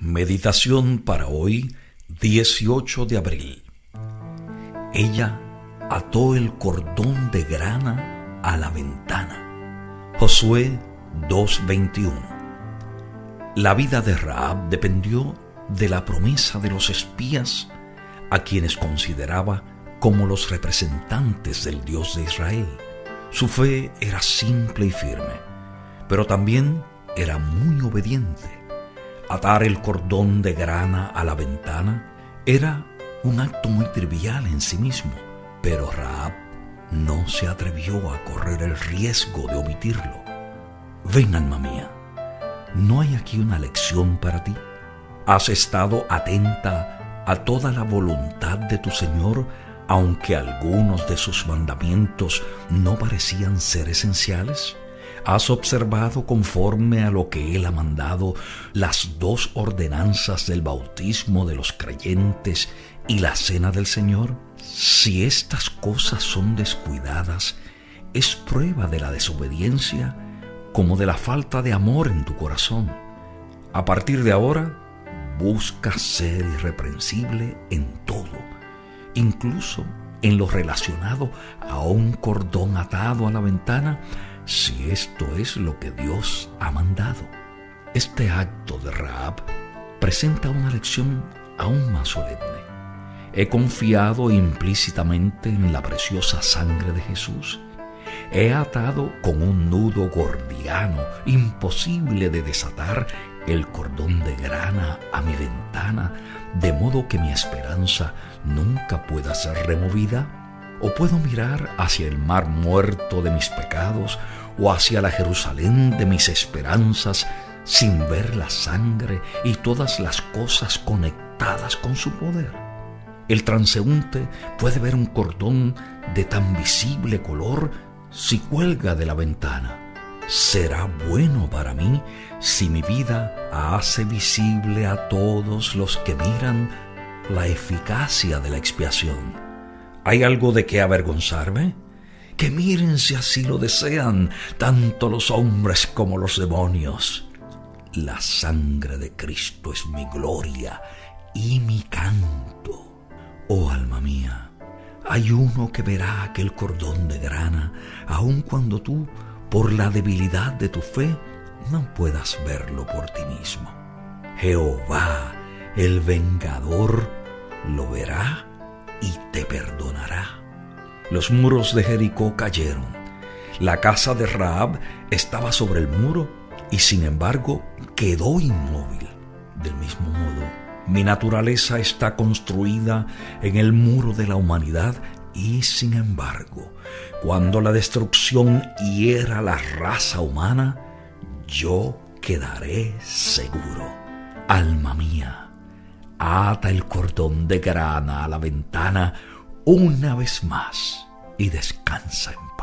Meditación para hoy, 18 de abril. Ella ató el cordón de grana a la ventana. Josué 2:21. La vida de Rahab dependió de la promesa de los espías, a quienes consideraba como los representantes del Dios de Israel. Su fe era simple y firme, pero también era muy obediente. Atar el cordón de grana a la ventana era un acto muy trivial en sí mismo, pero Rahab no se atrevió a correr el riesgo de omitirlo. Ven, alma mía, ¿no hay aquí una lección para ti? ¿Has estado atenta a toda la voluntad de tu Señor, aunque algunos de sus mandamientos no parecían ser esenciales? ¿Has observado conforme a lo que Él ha mandado las 2 ordenanzas del bautismo de los creyentes y la cena del Señor? Si estas cosas son descuidadas, es prueba de la desobediencia como de la falta de amor en tu corazón. A partir de ahora, busca ser irreprensible en todo, incluso en lo relacionado a un cordón atado a la ventana, si esto es lo que Dios ha mandado. Este acto de Rahab presenta una lección aún más solemne. He confiado implícitamente en la preciosa sangre de Jesús. He atado con un nudo gordiano imposible de desatar el cordón de grana a mi ventana, de modo que mi esperanza nunca pueda ser removida. ¿O puedo mirar hacia el mar muerto de mis pecados o hacia la Jerusalén de mis esperanzas sin ver la sangre y todas las cosas conectadas con su poder? El transeúnte puede ver un cordón de tan visible color si cuelga de la ventana. Será bueno para mí si mi vida hace visible a todos los que miran la eficacia de la expiación. ¿Hay algo de qué avergonzarme? Que miren si así lo desean, tanto los hombres como los demonios. La sangre de Cristo es mi gloria y mi canto. Oh alma mía, hay uno que verá aquel cordón de grana, aun cuando tú, por la debilidad de tu fe, no puedas verlo por ti mismo. Jehová, el vengador, lo verá y te perdonará. Los muros de Jericó cayeron. La casa de Rahab estaba sobre el muro y sin embargo quedó inmóvil. Del mismo modo, mi naturaleza está construida en el muro de la humanidad y sin embargo, cuando la destrucción hiera la raza humana, yo quedaré seguro. Alma mía, ata el cordón de grana a la ventana una vez más y descansa en paz.